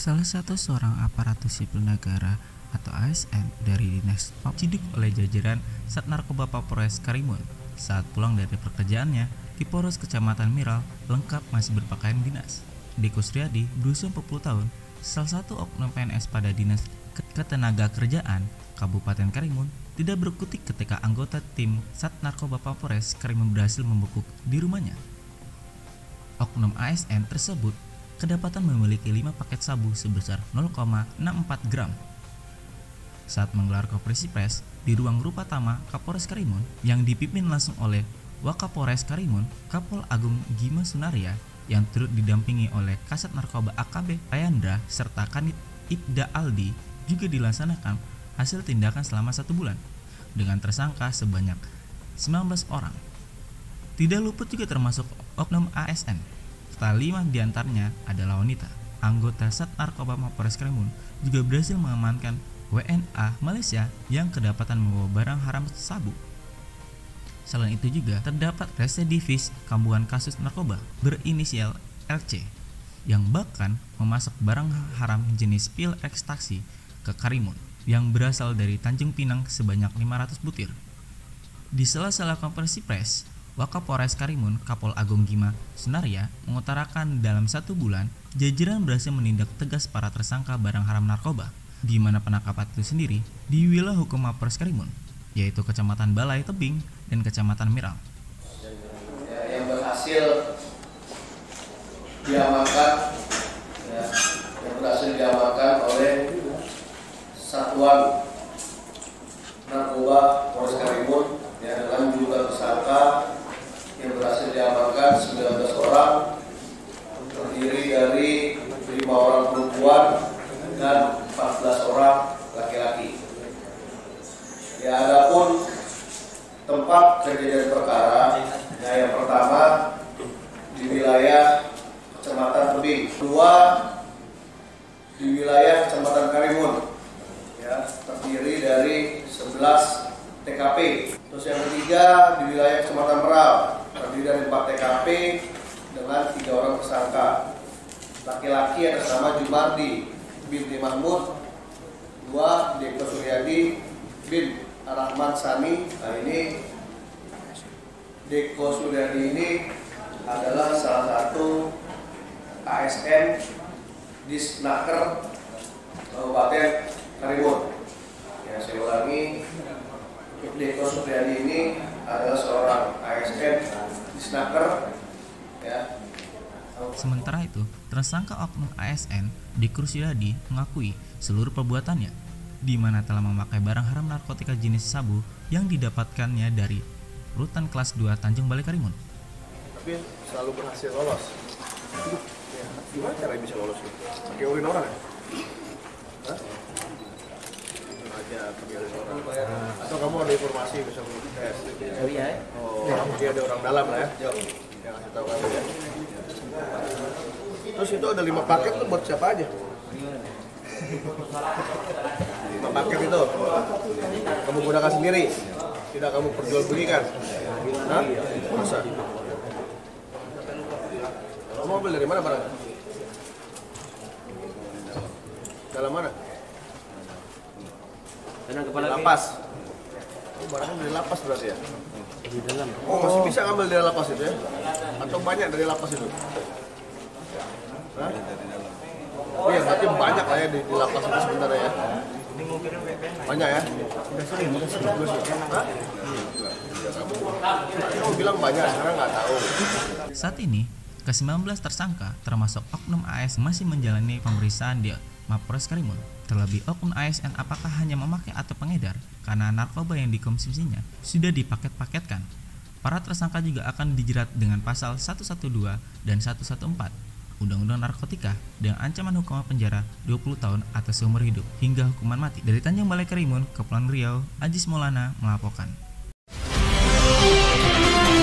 Salah satu seorang aparatur sipil negara atau ASN dari Dinas diciduk oleh jajaran Sat Narkoba Polres Karimun saat pulang dari pekerjaannya di Poros Kecamatan Miral lengkap masih berpakaian dinas. Deko Suryadi berusia 40 tahun, salah satu oknum PNS pada Dinas Ketenagakerjaan Kabupaten Karimun, tidak berkutik ketika anggota tim Sat Narkoba Polres Karimun berhasil membekuk di rumahnya. Oknum ASN tersebut kedapatan memiliki 5 paket sabu sebesar 0,64 gram. Saat menggelar konferensi pers di ruang Rupatama Kapolres Karimun yang dipimpin langsung oleh Wakapolres Karimun, Kapol Agung Gima Sunaria, yang turut didampingi oleh Kasat Narkoba AKB Rayandra serta Kanit Ibda Aldi, juga dilaksanakan hasil tindakan selama 1 bulan dengan tersangka sebanyak 19 orang. Tidak luput juga termasuk oknum ASN. Setelah 5 diantaranya adalah wanita. Anggota Sat Narkoba Polres Karimun juga berhasil mengamankan WNA Malaysia yang kedapatan membawa barang haram sabu. Selain itu juga terdapat residivis kambuhan kasus narkoba berinisial LC yang bahkan memasok barang haram jenis pil ekstasi ke Karimun yang berasal dari Tanjung Pinang sebanyak 500 butir. Di sela-sela konferensi pers, Wakapolres Karimun Kapol Agung Gima Sunaria mengutarakan dalam 1 bulan jajaran berhasil menindak tegas para tersangka barang haram narkoba, di mana penangkapan itu sendiri di wilayah hukum Mapolres Karimun, yaitu Kecamatan Balai Tebing dan Kecamatan Miral. Yang berhasil diamankan oleh Satuan Narkoba Polres Karimun dengan jumlah tersangka yang berhasil diamankan 19 orang, terdiri dari 5 orang perempuan dan 14 orang laki-laki. Ya, adapun tempat kejadian perkara, yang pertama di wilayah Kecamatan Tebing, kedua di wilayah Kecamatan Karimun, ya, terdiri dari 11 TKP. Terus yang ketiga di wilayah Kecamatan Meral, terdiri dari 4 TKP dengan 3 orang tersangka. Laki-laki atas nama Jumardi binti Mahmud, 2 Deko Suryadi bin Rahman Sani. Nah, ini Deko Suryadi ini adalah salah satu ASN di Snaker Kabupaten Karimun. Ya, saya ulangi, Deko Suryadi ini adalah seorang ASN di Snaker, ya. Sementara itu, tersangka oknum ASN Deko Suryadi mengakui seluruh perbuatannya, di mana telah memakai barang haram narkotika jenis sabu yang didapatkannya dari rutan kelas 2 Tanjung Balai Karimun. Tapi selalu berhasil lolos. Ya, gimana cara bisa lolos? Pakai urin orang ya? Hah? Aja pakai urin orang. Atau kamu ada informasi bisa tes? Oh, dia ada orang dalam lah ya? Yang kasih tahu kamu ya. Terus itu ada 5 paket tuh buat siapa aja? 5 paket itu kamu gunakan sendiri, tidak kamu perjualbelikan? Hah? Masa? Kamu ambil dari mana barang? Dalam mana? Lapas. Oh, barangnya dari lapas berarti ya? Di dalam. Oh, masih bisa ngambil dari lapas itu ya? Atau banyak dari lapas itu? Hah? Iya, berarti banyak lah ya di lapas itu sebenarnya ya? Banyak ya? Udah sering. Hah? Kamu bilang banyak, sekarang nggak tahu. Saat ini, ke-19 tersangka termasuk oknum AS masih menjalani pemeriksaan di Mapolres Karimun. Terlebih oknum ASN apakah hanya memakai atau pengedar, karena narkoba yang dikonsumsinya sudah dipaket-paketkan. Para tersangka juga akan dijerat dengan pasal 112 dan 114 Undang-Undang Narkotika dengan ancaman hukuman penjara 20 tahun atau seumur hidup hingga hukuman mati. Dari Tanjung Balai Karimun, Kepulauan Riau, Ajis Maulana melaporkan.